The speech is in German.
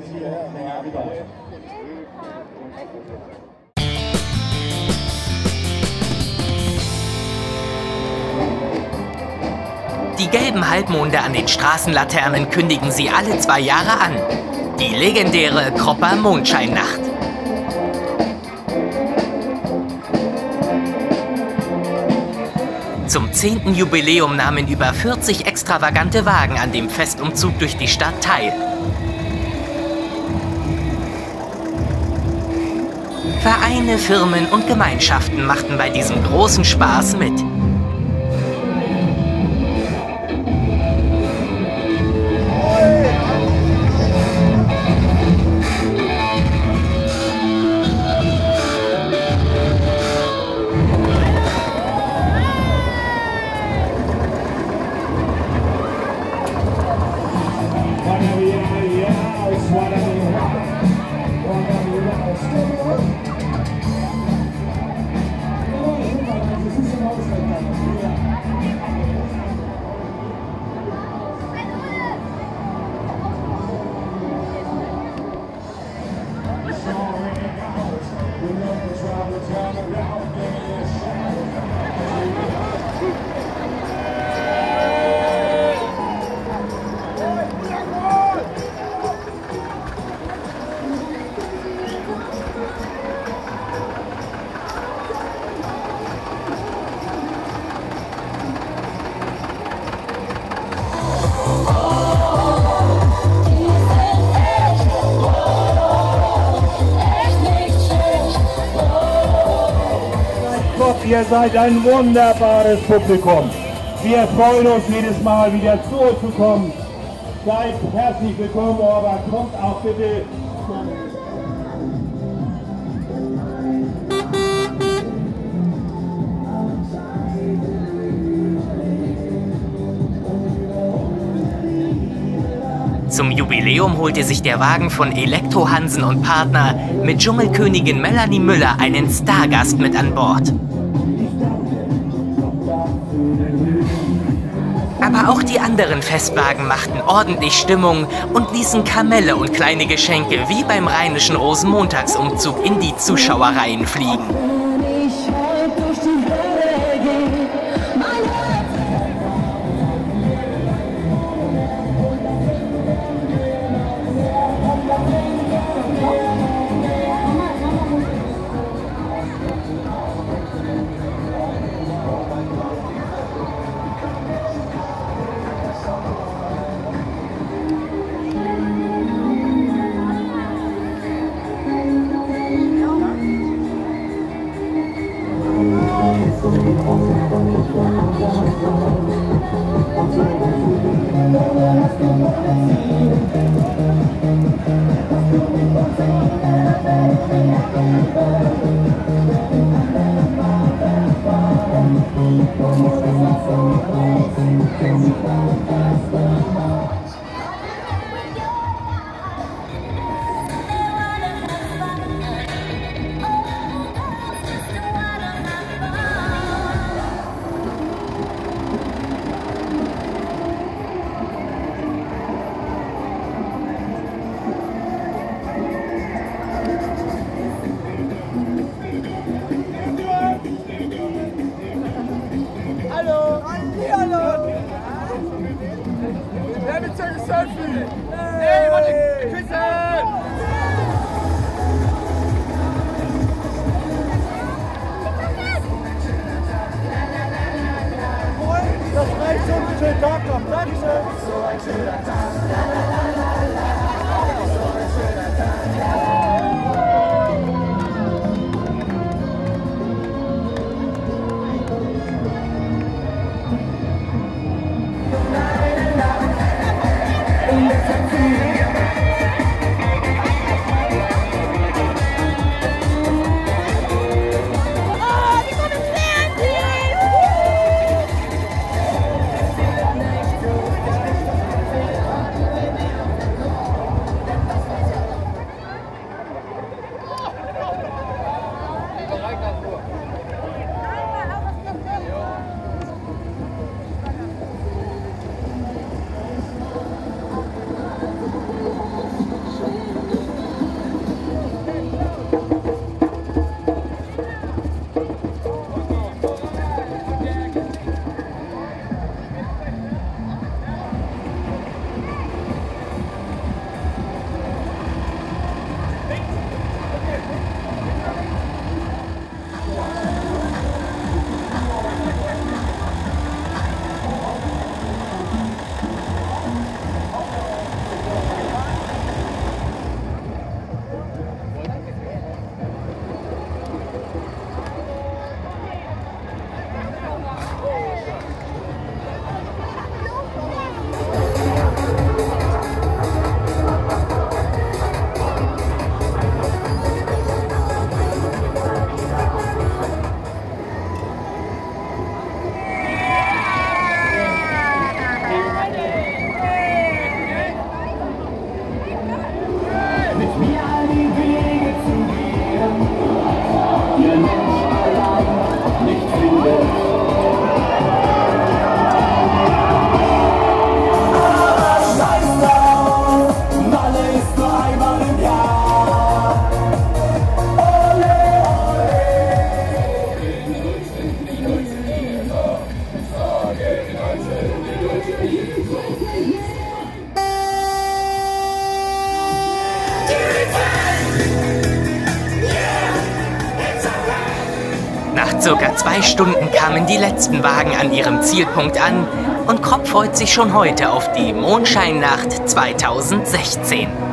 Die gelben Halbmonde an den Straßenlaternen kündigen sie alle 2 Jahre an. Die legendäre Kropper Mondscheinnacht. Zum 10. Jubiläum nahmen über 40 extravagante Wagen an dem Festumzug durch die Stadt teil. Vereine, Firmen und Gemeinschaften machten bei diesem großen Spaß mit. Ihr seid ein wunderbares Publikum. Wir freuen uns jedes Mal wieder zu uns zu kommen. Seid herzlich willkommen, aber kommt auch bitte. Zum Jubiläum holte sich der Wagen von Elektro Hansen und Partner mit Dschungelkönigin Melanie Müller einen Stargast mit an Bord. Aber auch die anderen Festwagen machten ordentlich Stimmung und ließen Kamelle und kleine Geschenke wie beim rheinischen Rosenmontagsumzug in die Zuschauerreihen fliegen. Thank you. mit mir die Wege zu gehen, ihr Mensch allein nicht findet. Aber scheiß drauf, Malle ist nur einmal im Jahr. Ole, ole. Nach circa 2 Stunden kamen die letzten Wagen an ihrem Zielpunkt an und Kropp freut sich schon heute auf die Mondscheinnacht 2016.